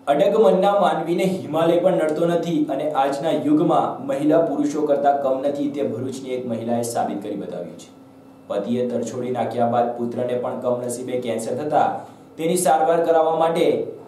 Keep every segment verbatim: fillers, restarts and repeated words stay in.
અડગ મનના માનવીને હિમાલય પણ નડતો નથી અને આજના યુગમાં મહિલા પુરુષો કરતા કમ નથી તે ભરૂચની એક મહિલાએ સાબિત કરી બતાવ્યું છે। પતિએ તરછોડી નાખ્યા બાદ પુત્રને પણ કમનસીબે કેન્સર થતા તેની સારવાર કરાવવા માટે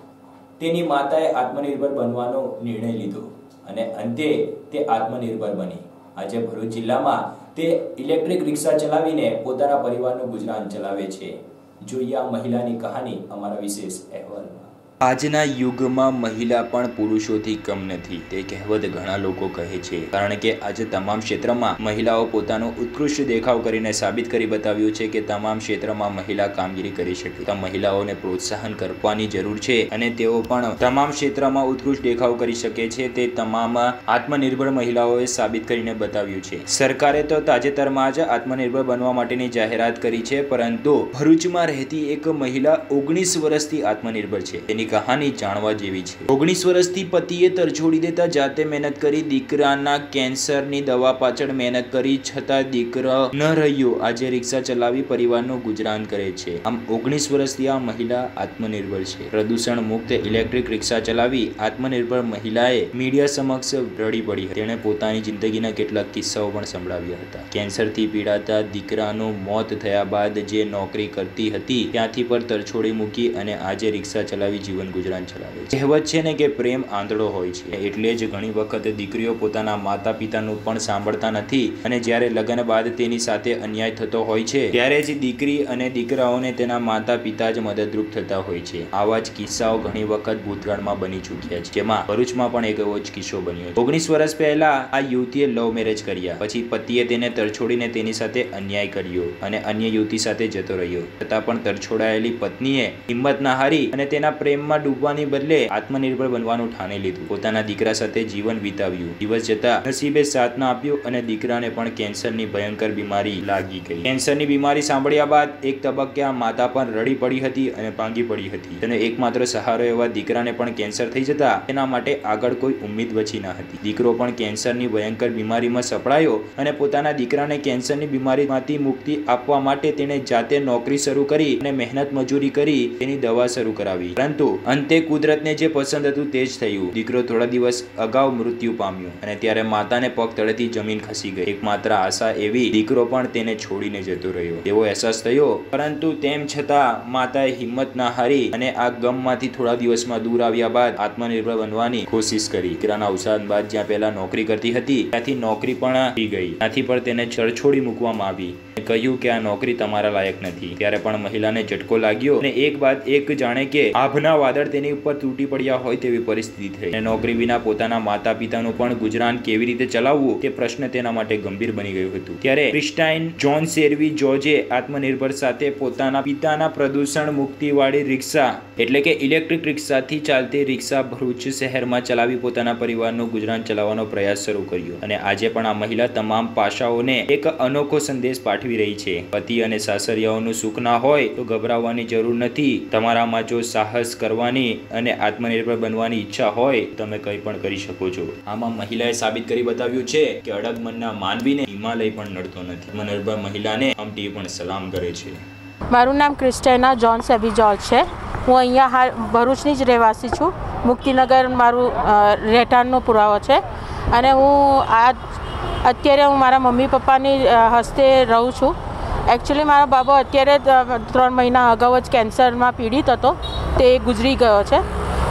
તેની માતાએ આત્મનિર્ભર બનવાનો નિર્ણય લીધો અને અંતે તે આત્મનિર્ભર બની। આજે ભરૂચ જિલ્લામાં તે ઇલેક્ટ્રિક રિક્ષા ચલાવીને પોતાના પરિવારનું ગુજરાન ચલાવે છે। જોઈએ આ મહિલાની કહાની અમારા વિશેષ અહેવાલમાં। આજના યુગમાં મહિલા પણ પુરુષોથી કમ નથી તે કહેવત ઘણા લોકો કહે છે, કારણ કે આજે તમામ ક્ષેત્રમાં મહિલાઓ પોતાનો ઉત્કૃષ્ટ દેખાવ કરીને સાબિત કરી બતાવ્યું છે કે તમામ ક્ષેત્રમાં મહિલા કામગીરી કરી શકે। તો મહિલાઓને પ્રોત્સાહન કરવાની જરૂર છે અને તેઓ પણ તમામ ક્ષેત્રમાં ઉત્કૃષ્ટ દેખાવ કરી શકે છે તે તમામ આત્મનિર્ભર મહિલાઓએ સાબિત કરીને બતાવ્યું છે। સરકારે તો તાજેતરમાં જ આત્મનિર્ભર બનવા માટેની જાહેરાત કરી છે, પરંતુ ભરૂચમાં રહેતી એક મહિલા ઓગણીસ વર્ષથી આત્મનિર્ભર છે। તેની કહાની જાણવા જેવી છે। ઓગણીસ વર્ષથી પતિએ તરછોડી દેતા જાતે મહેનત કરી દીકરાના કેન્સરની દવા પાછળ મહેનત કરી છતાં દીકરો ન રહ્યો। આજે રિક્ષા ચલાવી પરિવારનું ગુજરાન કરે છે। આમ ઓગણીસ વર્ષથી આ મહિલા આત્મનિર્ભર છે। પ્રદૂષણ મુક્ત ઇલેક્ટ્રિક રિક્ષા ચલાવી આત્મનિર્ભર મહિલાએ મીડિયા સમક્ષ રડી પડી હતી। તેણે પોતાની જિંદગીના કેટલાક કિસ્સાઓ પણ સંભળાવ્યા હતા। કેન્સરથી પીડાતા દીકરાનું મોત થયા બાદ જે નોકરી કરતી હતી ત્યાંથી પર તરછોડી મૂકી અને આજે રિક્ષા ચલાવી જીવન ગુજરાન ચલાવે છે। કહેવત છે ને કે પ્રેમ આંધળો હોય છે, એટલે જ ઘણી વખત દીકરીઓ પોતાના માતા પિતાનું પણ સાંભળતા નથી અને જ્યારે લગ્ન બાદ તેની સાથે અન્યાય થતો હોય છે ત્યારે જ દીકરી અને દીકરાઓને તેના માતા પિતા જ મદદરૂપ થતા હોય છે। આવા જ કિસ્સાઓ ઘણી વખત ભૂતકાળમાં બની ચૂક્યા છે, જેમાં ભરૂચમાં પણ એક એવો જ કિસ્સો બન્યો। ઓગણીસ વર્ષ પહેલા આ યુવતીએ લવ મેરેજ કર્યા, પછી પતિએ તેને તરછોડીને તેની સાથે અન્યાય કર્યો અને અન્ય યુવતી સાથે જતો રહ્યો, છતાં પણ તરછોડાયેલી પત્નીએ હિંમત ના હારી અને તેના પ્રેમમાં ડૂબવાની બદલે આત્મનિર્ભર બનવાનું ઠાની લીધું। પોતાના દીકરા સાથે જીવન વિતાવ્યું। દિવસ જતા નસીબે સાથ ના આપ્યો અને દીકરાને પણ કેન્સરની ભયંકર બીમારી લાગી ગઈ। કેન્સરની બીમારી સાંભળ્યા બાદ એક તબક્કે આ માતા પણ રડી પડી હતી અને ભાંગી પડી હતી। તેનો એકમાત્ર સહારો એવા દીકરાને પણ કેન્સર થઈ જતા તેના માટે આગળ કોઈ ઉમ્મીદ બચી ન હતી। દીકરો પણ કેન્સરની ભયંકર બીમારીમાં સપડાયો અને પોતાના દીકરાને કેન્સરની બીમારીમાંથી મુક્તિ આપવા માટે તેણે જાતે નોકરી શરૂ કરી અને મહેનત મજૂરી કરી તેની દવા શરૂ કરાવી, પરંતુ અંતે કુદરતને જે પસંદ હતું તે જ થયું। દીકરો થોડા દિવસ અગાઉ મૃત્યુ પામ્યો અને ત્યારે માતાને પગ તળેથી જમીન ખસી ગઈ। એકમાત્ર આશા એવી દીકરો પણ તેને છોડીને જતો રહ્યો તેવો અહેસાસ થયો, પરંતુ તેમ છતાં માતાએ હિંમત ના હારી અને આ ગમમાંથી થોડા દિવસમાં દૂર આવ્યા બાદ આત્મનિર્ભર બનવાની કોશિશ કરી। દીકરાના અવસાન બાદ જ્યાં પહેલા નોકરી કરતી હતી ત્યાંથી નોકરી પણ ગઈ, ત્યાંથી પણ તેને છોડી મૂકવામાં આવી, કહ્યું કે આ નોકરી તમારા લાયક નથી। ત્યારે પણ મહિલાને ઝટકો લાગ્યો અને એક બાદ એક જાણે કે આભના વાદળ તેની ઉપર તૂટી પડ્યા હોય તેવી પરિસ્થિતિ થઈ અને નોકરી વિના પોતાના માતા પિતાનું પણ ગુજરાન કેવી રીતે ચલાવવું તે પ્રશ્ન તેના માટે ગંભીર બની ગયું હતું। ત્યારે ક્રિસ્ટાઇન જોન સેરવી જોર્જે આત્મનિર્ભર સાથે પોતાના પિતાના પ્રદૂષણ મુક્તિવાળી રિક્ષા એટલે કે ઇલેક્ટ્રિક રિક્ષાથી ચાલતી રિક્ષા ભરૂચ શહેરમાં ચલાવી પોતાના પરિવારનું ગુજરાન ચલાવવાનો પ્રયાસ શરૂ કર્યો અને આજે પણ આ મહિલા તમામ પાસાઓને એક અનોખો સંદેશ પાઠવી રહી છે। પતિ અને સાસરિયાઓનું સુખ ના હોય તો ગભરાવાની જરૂર નથી। તમારામાં જો સાહસ કરવાની અને આત્મનિર્ભર બનવાની ઈચ્છા હોય તમે કંઈ પણ કરી શકો છો। આમાં મહિલાએ સાબિત કરી બતાવ્યું છે કે અડગ મનના માનવીને હિમાલય પણ નડતો નથી। આત્મનિર્ભર મહિલાને અમટી પણ સલામ કરે છે। મારું નામ ક્રિસ્ટાઇના જોન સેવી જોર્જ છે। હું અહીંયા હાલ ભરૂચની જ રહેવાસી છું। મુક્તિનગર મારું રહેઠાણનો પુરાવો છે અને હું આ અત્યારે હું મારા મમ્મી પપ્પાની હસ્તે રહું છું। એકચ્યુઅલી મારો બાબો અત્યારે ત્રણ મહિના અગાઉ જ કેન્સરમાં પીડિત હતો, તે ગુજરી ગયો છે।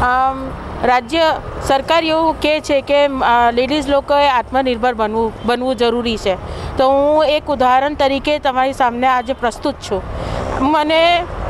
રાજ્ય સરકાર એવું કહે છે કે લેડીઝ લોકોએ આત્મનિર્ભર બનવું બનવું જરૂરી છે, તો હું એક ઉદાહરણ તરીકે તમારી સામે આજે પ્રસ્તુત છું। મને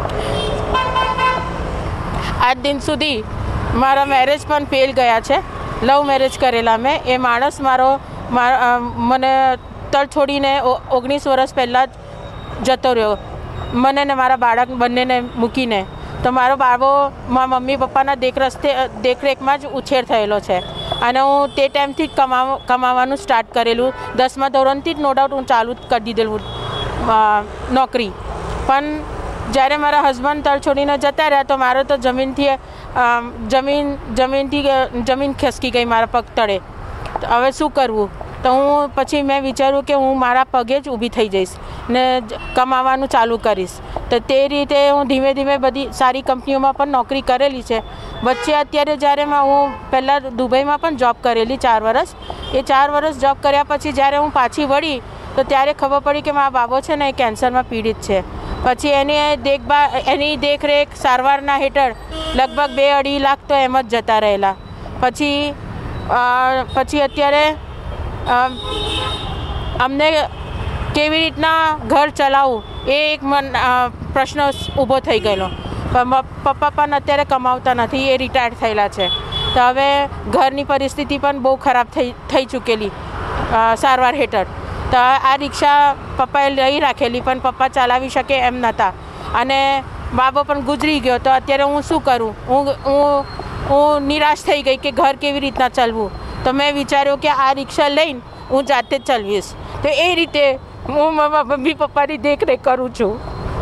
આજ દિન સુધી મારા મેરેજ પણ ફેલ ગયા છે। લવ મેરેજ કરેલા મેં, એ માણસ મારો મને તરછોડીને ઓગણીસ વર્ષ પહેલાં જ જતો રહ્યો, મને ને મારા બાળક બંનેને મૂકીને। તો મારો બાળકો મારા મમ્મી પપ્પાના દેખ રસ્તે દેખરેખમાં જ ઉછેર થયેલો છે અને હું તે ટાઈમથી જ કમાવા કમાવાનું સ્ટાર્ટ કરેલું। દસમા ધોરણથી જ નો ડાઉટ હું ચાલુ કરી દીધેલું નોકરી, પણ જ્યારે મારા હસબન્ડ તરછોડીને જતા રહ્યા તો મારો તો જમીનથી જમીન જમીનથી જમીન ખસકી ગઈ મારા પગ તળે। હવે શું કરવું? તો હું પછી મેં વિચાર્યું કે હું મારા પગે જ ઊભી થઈ જઈશ ને કમાવાનું ચાલુ કરીશ। તો તે રીતે હું ધીમે ધીમે બધી સારી કંપનીઓમાં પણ નોકરી કરેલી છે. વચ્ચે અત્યારે જ્યારે હું પહેલાં દુબઈમાં પણ જોબ કરેલી ચાર વર્ષ. એ ચાર વર્ષ જોબ કર્યા પછી જ્યારે હું પાછી વળી તો ત્યારે ખબર પડી કે મારા બાબો છે ને એ કેન્સરમાં પીડિત છે. પછી એની દેખભાળ એની દેખરેખ સારવારના હેઠળ લગભગ બે અઢી લાખ તો એમ જ જતા રહેલા. પછી પછી અત્યારે અમને કેવી રીતના ઘર ચલાવવું એ એક મન પ્રશ્ન ઊભો થઈ ગયેલો. પપ્પા પણ અત્યારે કમાવતા નથી, એ રિટાયર્ડ થયેલા છે. તો હવે ઘરની પરિસ્થિતિ પણ બહુ ખરાબ થઈ થઈ ચૂકેલી સારવાર હેઠળ. તો આ રિક્ષા પપ્પાએ લઈ રાખેલી પણ પપ્પા ચલાવી શકે એમ નહોતા અને બાબો પણ ગુજરી ગયો. તો અત્યારે હું શું કરું? હું હું હું નિરાશ થઈ ગઈ કે ઘર કેવી રીતના ચલાવવું. તો મેં વિચાર્યું કે આ રિક્ષા લઈને હું જાતે જ ચલાવીશ. તો એ રીતે હું મારા મમ્મી પપ્પાની દેખરેખ કરું છું.